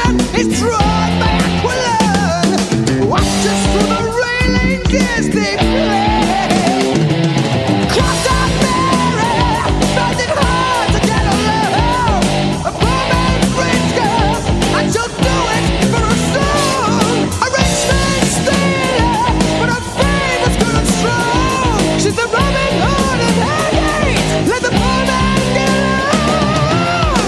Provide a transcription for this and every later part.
attention is drawn by Aquilon. Watches through the railing gears they play. Crossed out Mary, found it hard to get along. A poor man's rich girl, and she'll do it for a song. A rich man's stealer, but her fame was good and strong. She's the Robin Hood of her gate. Let the poor man get along.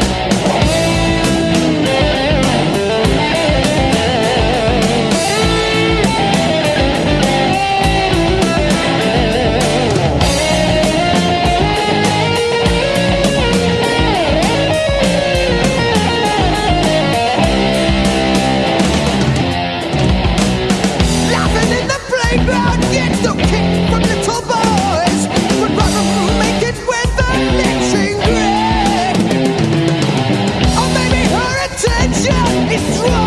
Laughing in the playground, get no kick from little boys. Would rather make it with the mixing grade. Or maybe her attention is drawn